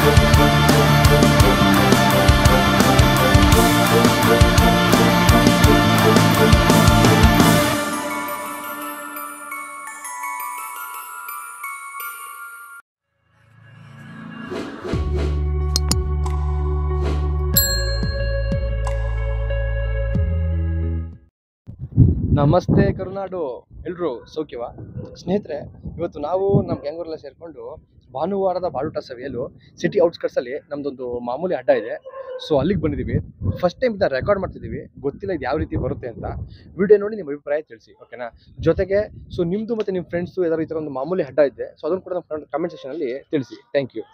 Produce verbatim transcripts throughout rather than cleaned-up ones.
ನಮಸ್ತೆ ಕರುನಾಡು, ಎಲ್ಲರೂ ಸೌಖ್ಯವಾ ಸ್ನೇಹಿತರೆ? ಇವತ್ತು ನಾವು ನಮ್ಮ ಗ್ಯಾಂಗರೆಲ್ಲ ಸೇರಿಕೊಂಡು ಭಾನುವಾರದ ಬಾಡುಟ ಸವಿಯಲು ಸಿಟಿ ಔಟ್ಸ್ಕಟ್ಸಲ್ಲಿ ನಮ್ಮದೊಂದು ಮಾಮೂಲಿ ಅಡ್ಡ ಇದೆ. ಸೊ ಅಲ್ಲಿಗೆ ಬಂದಿದ್ದೀವಿ. ಫಸ್ಟ್ ಟೈಮ್ ಇದನ್ನ ರೆಕಾರ್ಡ್ ಮಾಡ್ತಿದ್ದೀವಿ, ಗೊತ್ತಿಲ್ಲ ಇದು ಯಾವ ರೀತಿ ಬರುತ್ತೆ ಅಂತ. ವಿಡಿಯೋ ನೋಡಿ ನಿಮ್ಮ ಅಭಿಪ್ರಾಯ ತಿಳಿಸಿ, ಓಕೆನಾ? ಜೊತೆಗೆ ಸೊ ನಿಮ್ಮದು ಮತ್ತು ನಿಮ್ಮ ಫ್ರೆಂಡ್ಸು ಯಾರು ಈ ಥರ ಒಂದು ಮಾಮೂಲಿ ಅಡ್ಡ ಇದೆ, ಸೊ ಅದನ್ನು ಕೂಡ ನಮ್ಮ ಕಮೆಂಟ್ ಸೆಕ್ಷನಲ್ಲಿ ತಿಳಿಸಿ. Thank you.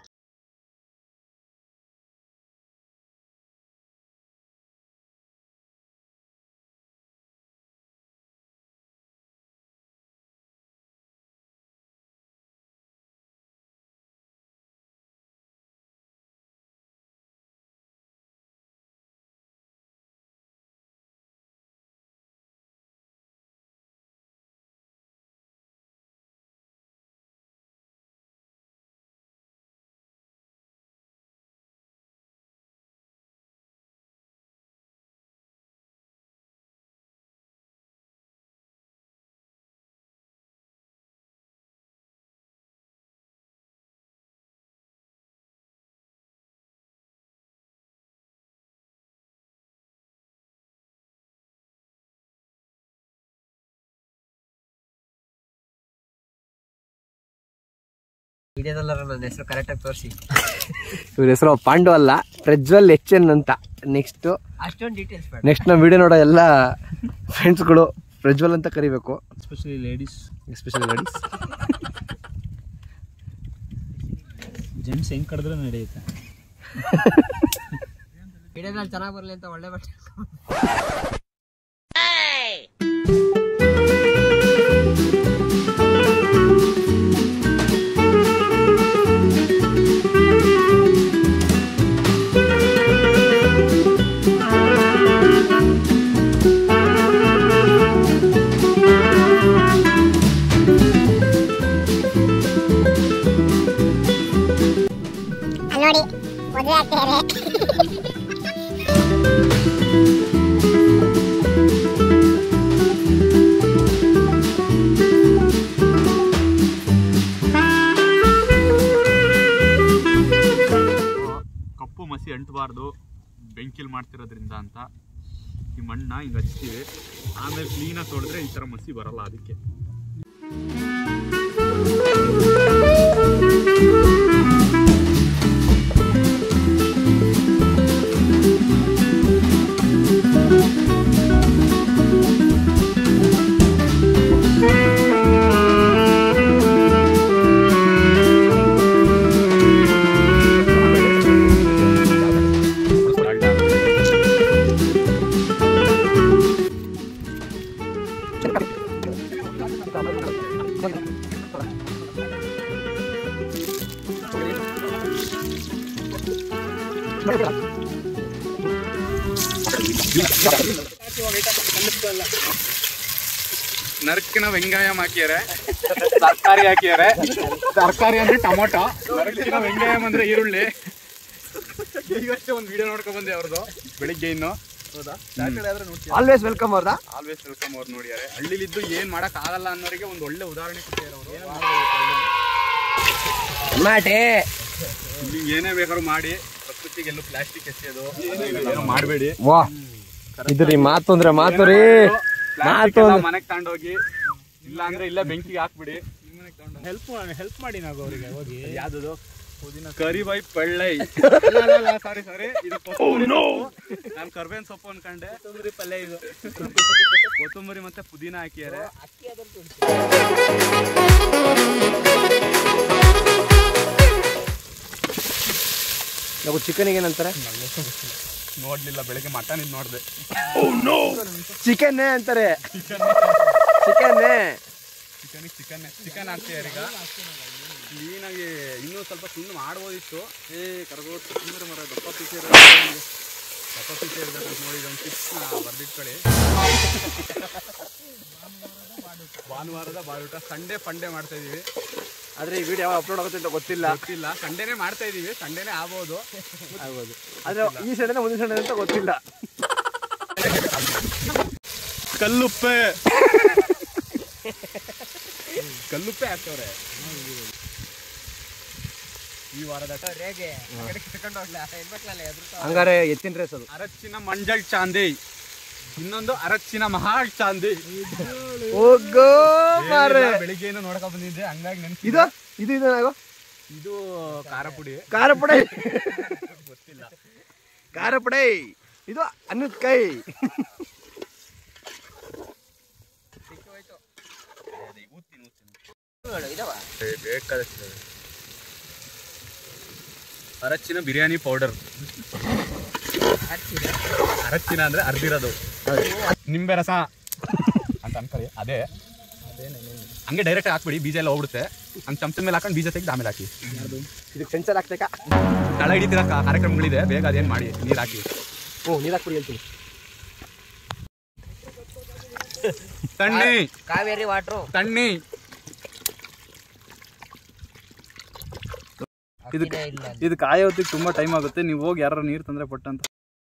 ನನ್ನ ಹೆಸರು ಕರೆಕ್ಟಾಗಿ ತೋರಿಸಿ. ಇವ್ರ ಹೆಸರು ಪಾಂಡು ಅಲ್ಲ, ಪ್ರಜ್ವಲ್ ಎಚ್ ಎನ್ ಅಂತ. ನೆಕ್ಸ್ಟ್ ಅಷ್ಟೊಂದು ಡೀಟೇಲ್ಸ್ ಬೇಡ. ನೆಕ್ಸ್ಟ್ ನಾವು ವಿಡಿಯೋ ನೋಡೋ ಎಲ್ಲ ಫ್ರೆಂಡ್ಸ್ಗಳು ಪ್ರಜ್ವಲ್ ಅಂತ ಕರಿಬೇಕು. Especially ladies especially ladies. Gents ಹೆಂಗ್ ಕರೆದ್ರೆ ನಡೆಯುತ್ತೆ. ವಿಡಿಯೋದಲ್ಲಿ ಚೆನ್ನಾಗಿ ಬರಲಿ ಅಂತ ಒಳ್ಳೆ ಬಟ್ಟೆ. ನೋಡಿ ಮದುವೆ ಆಗ್ತಿದ್ದಾರೆ. ಕಪ್ಪು ಮಸಿ ಅಂಟಬಾರ್ದು ಬೆಂಕಿಲ್ ಮಾಡ್ತಿರೋದ್ರಿಂದ ಅಂತ ಈ ಮಣ್ಣ ಹಿಂಗೆ ಹಚ್ತೀವಿ. ಆಮೇಲೆ ಕ್ಲೀನಾಗಿ ತೊಳೆದ್ರೆ ಈ ಥರ ಮಸಿ ಬರಲ್ಲ. ಅದಕ್ಕೆ ನರಕಿನ ವೆಂಗಾಯಂ ಹಾಕಿದ್ದಾರೆ, ತರಕಾರಿ ಹಾಕಿದ್ದಾರೆ. ತರಕಾರಿ ಅಂದ್ರೆ ಟೊಮೊಟೊ, ನರಕಿನ ವೆಂಗಾಯಂ ಅಂದ್ರೆ ಈರುಳ್ಳಿ. ಈಗಷ್ಟೇ ಒಂದು ವಿಡಿಯೋ ನೋಡ್ಕೊಂಡ್ ಬಂದೆ ಅವ್ರದ್ದು ಬೆಳಿಗ್ಗೆ. ಇನ್ನು ಆಲ್ವೇಸ್ ವೆಲ್ಕಮ್ ಅವ್ರದ ಆಲ್ವೇಸ್ ವೆಲ್ಕಮ್ ಅವ್ರು ನೋಡಿದ್ದಾರೆ. ಹಳ್ಳಿಲಿದ್ದು ಏನ್ ಮಾಡಕ್ ಆಗಲ್ಲ ಅನ್ನೋರಿಗೆ ಒಂದು ಒಳ್ಳೆ ಉದಾಹರಣೆ ಕೊಟ್ಟಿದ್ದಾರೆ ಅವರು. ಏನೇ ಬೇಕಾದ್ರೂ ಮಾಡಿ, ಪ್ರಕೃತಿಗೆಲ್ಲೂ ಪ್ಲಾಸ್ಟಿಕ್ ಎಸೆಯೋದು ಮಾಡಬೇಡಿ. ವಾ, ಇದ್ರಿ ಮಾತು ಅಂದ್ರೆ ಮಾತು ರೀ. ಮನೆಗೆ ತಗೊಂಡೋಗಿ, ಇಲ್ಲ ಅಂದ್ರೆ ಇಲ್ಲೇ ಬೆಂಕಿಗೆ ಹಾಕ್ಬಿಡಿ. ಹೆಲ್ಪ್ ಹೆಲ್ಪ್ ಮಾಡಿ ನಾವು ಅವರಿಗೆ ಹೋಗಿ. ಯಾವ್ದು ಕರಿಬಾಯಿ ಪಳ್ಳೈ, ಸಾರಿ ಸಾರಿ ಇದು ನಾನು ಕರ್ಬೇವಿನ ಸೊಪ್ಪು ಅನ್ಕೊಂಡೆ. ಕೊತ್ತಂಬರಿ ಪಲ್ಯ ಇದು. ಕೊತ್ತಂಬರಿ ಮತ್ತೆ ಪುದೀನ ಹಾಕಿದ್ದಾರೆ. ನಾವು ಚಿಕನ್ಗೆ ಏನಂತಾರೆ ನೋಡ್ಲಿಲ್ಲ, ಬೆಳಿಗ್ಗೆ ಮಟನ್ ಇದು ನೋಡಿದೆ. ಚಿಕನ್ನೇ ಅಂತಾರೆ. ಚಿಕನ್ ಚಿಕನ್ ಚಿಕನ್ ಚಿಕನ್ ಹಾಕ್ತಿದ್ದಾರೆ ಈಗ. ಕ್ಲೀನಾಗಿ ಇನ್ನೂ ಸ್ವಲ್ಪ ಸುಮ್ಮನೆ ಮಾಡ್ಬೋದಿತ್ತು. ಏ ಕರ್ಗೋದು ಸುಮ್ಮನೆ ಮರ ದಪ್ಪ ಪೀಸೆ ದಪ್ಪ ಪೀಸೆ ಇರಬೇಕು ನೋಡಿ. ಇದೊಂದು ಟಿಪ್ಸ್ನ ಬರ್ದಿಟ್ಕೊಳ್ಳಿ. ಭಾನುವಾರದ ಬಾಡುಟ ಸಂಡೇ ಫಂಡೇ ಮಾಡ್ತಾ ಇದೀವಿ. ಆದ್ರೆ ಈ ವಿಡಿಯೋ ಯಾವಾಗ ಅಪ್ಲೋಡ್ ಆಗುತ್ತೆ ಅಂತ ಗೊತ್ತಿಲ್ಲ. ಗೊತ್ತಿಲ್ಲ, ಸಂಡೇನೆ ಮಾಡ್ತಾ ಇದೀವಿ, ಸಂಡೇನೆ ಆಗ್ಬೋದು ಆಗ್ಬೋದು ಆದ್ರೆ ಈ ಸಂಡೇನ ಮುಂದಿನ ಸಂಡೇ ಅಂತ ಗೊತ್ತಿಲ್ಲ. ಕಲ್ಲುಪ್ಪೆ ಕಲ್ಲುಪ್ಪೆ ಹಾಕ್ತವ್ರೆ ಈ ವಾರದ ಹಂಗಾರೆ ಎತ್ತಿನ ರೇಸ್ ಅದು. ಅರಚಿನ ಮಂಜಲ್ ಚಾಂದಿ, ಇನ್ನೊಂದು ಅರಚಿನ ಮಹಾಲ್ ಚಾಂದಿ. ಹೋಗೋ ಮಾರೆ, ಬೆಳಿಗ್ಗೆ ಏನು ನೋಡಕ ಬಂದಿದ್ದೆ, ಹಂಗಾಗಿ ನೆನ್ಪು. ಇದು ಇದು ಇದು ನಾವು ಇದು ಖಾರ ಪುಡಿ ಖಾರ ಪುಡಿ ಗೊತ್ತಿಲ್ಲ. ಖಾರ ಪುಡಿ ಇದು ಅನ್ನದ ಕೈ. ಅರಚಿನ ಬಿರಿಯಾನಿ ಪೌಡರ್. ಅರಚಿನ ಅಂದ್ರೆ ಅರ್ದಿರೋದು, ನಿಂಬೆ ರಸ ಅಂತ ಅನ್ಕೊಳ್ಳಿ. ಅದೇ ಹಂಗೆ ಡೈರೆಕ್ಟ್ ಹಾಕ್ಬಿಡಿ, ಬೀಜ ಎಲ್ಲ ಹೋಗ್ಬಿಡುತ್ತೆ. ಹಂಗೆ ಚಮಚದ ಮೇಲೆ ಹಾಕೊಂಡು ಬೀಜ ತೆಗೆದು ಆಮೇಲೆ ಹಾಕಿ. ಇದಕ್ಕೆ ಸೆನ್ಸರ್ ಹಾಕ್ಬೇಕಾ? ತಳ ಹಿಡಿತಿರೋ ಕಾರ್ಯಕ್ರಮಗಳಿದೆ, ಬೇಗ ಅದೇನು ಮಾಡಿ ನೀರು ಹಾಕಿ. ಹ್ಞೂ ನೀರು ಹಾಕ್ಬಿಡಿ ಹೇಳ್ತೀನಿ. ತಣ್ಣಿ ಕಾವೇರಿ ವಾಟ್ರು ತಣ್ಣಿ ಇದು ಇದು ಕಾಯೋದಕ್ಕೆ ತುಂಬಾ ಟೈಮ್ ಆಗುತ್ತೆ. ನೀವು ಹೋಗಿ ಯಾರು ನೀರು ತಂದ್ರೆ ಪಟ್ಟಂತ.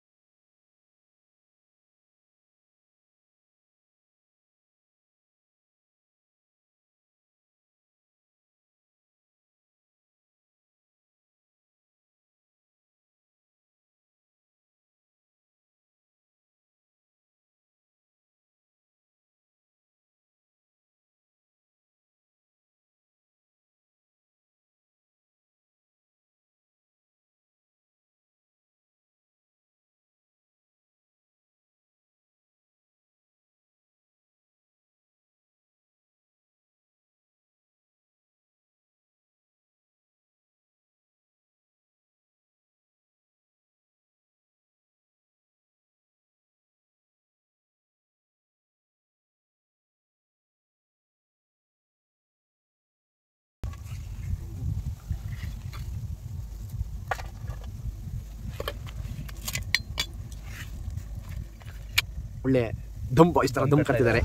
ಒಳ್ಳೆ ದಮ್ ಬಾಯ್ಸ್ ತರ ದಮ್ ಕಟ್ಟಿದ್ದಾರೆ.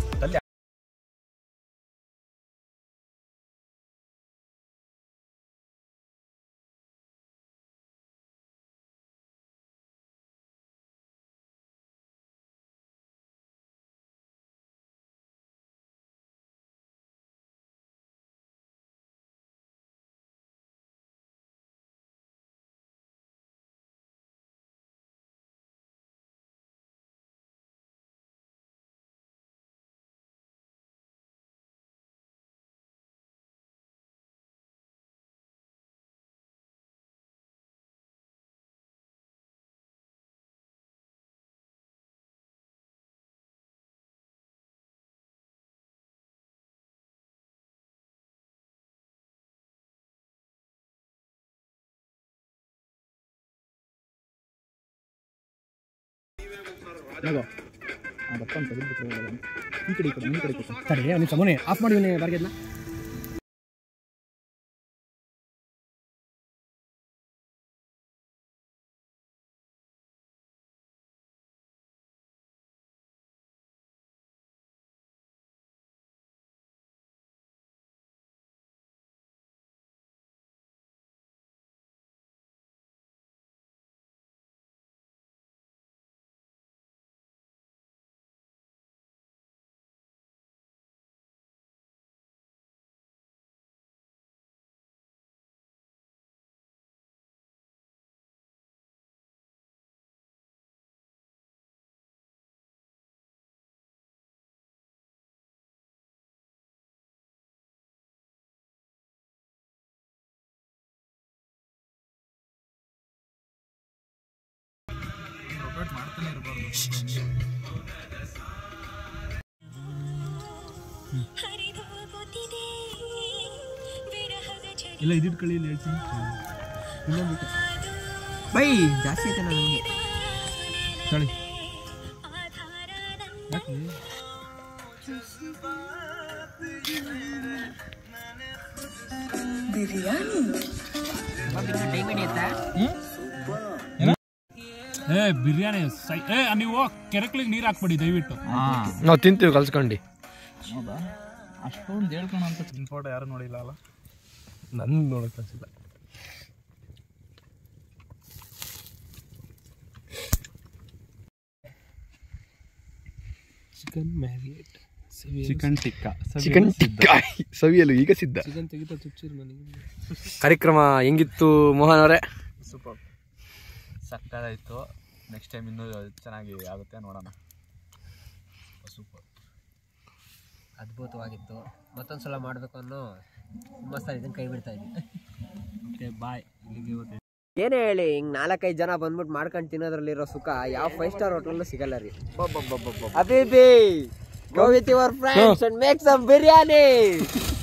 ಈ ಕಡೆ ಈ ಕಡೆ ಈ ಕಡೆ ಸರಿ ನೀವು ಸಮನೆ ಆಫ್ ಮಾಡಿ ಬಾರ್ಗೆದ್ನ. ಮಾಡ್ತಾನೆ ಇರಬಾರ್ದು. ಇಲ್ಲ ಇದಿಟ್ಟು ಕಳಿ ಇಲ್ಲಿ ಹೇಳ್ತೀನಿ. ಬೈ ಜಾಸ್ತಿ ಐತೆ ನನಗೆ ತಳಿ ಏ ಬಿರಿಯಾನಿ ಸೈ ಏ ನೀವು ಕೆರೆಕ್ಲಿಗೆ ನೀರು ಹಾಕ್ಬಿಡಿ ದಯವಿಟ್ಟು. ನಾವು ತಿಂತೀವಿ ಕಲ್ಸ್ಕೊಂಡು. ಹೌದಾ? ಅಷ್ಟೊಂದು ಹೇಳ್ಕೊಳ ಅಂತ ಫೋಟೋ ಯಾರು ನೋಡಿಲ್ಲ ಅಲ್ಲ. ನನ್ನ ನೋಡೋಕೆ ಅನಿಸಿಲ್ಲ. Chicken marinate chicken tikka chicken tikka ಸವಿಯಲು ಈಗ ಸಿದ್ಧ. ಚಿಕನ್ ತೆಗಿತಾ ಚುಚ್ಚಿರು ನನಗೆ. ಕಾರ್ಯಕ್ರಮ ಹೆಂಗಿತ್ತು ಮೋಹನ್ ಅವರೇ? ಸೂಪರ್ ಸಕ್ಕತ್ತಾಯಿತು. ನೆಕ್ಸ್ಟ್ ಟೈಮ್ ಇನ್ನೂ ಚೆನ್ನಾಗಿ ಆಗುತ್ತೆ ನೋಡೋಣ. ಸೂಪರ್ ಅದ್ಭುತವಾಗಿತ್ತು. ಮತ್ತೊಂದ್ಸಲ ಮಾಡಬೇಕು ಅನ್ನೋ ಹುಮ್ಮಸ್ಸಲ್ಲಿ ಇದನ್ನು ಕೈ ಬಿಡ್ತಾ ಇದ್ದೀನಿ. Okay bye. ಇಲ್ಲಿಗೆ ಇವತ್ತು ಏನೇ ಹೇಳಿ ಹಿಂಗ್ ನಾಲ್ಕೈದು ಜನ ಬಂದ್ಬಿಟ್ಟು ಮಾಡ್ಕೊಂಡು ತಿನ್ನೋದ್ರಲ್ಲಿರೋ ಸುಖ ಯಾವ ಫೈವ್ ಸ್ಟಾರ್ ಹೋಟೆಲ್ ಸಿಗಲ್ಲ ರೀ. ಅಬಿಬಿ go with your friends and make some biryani.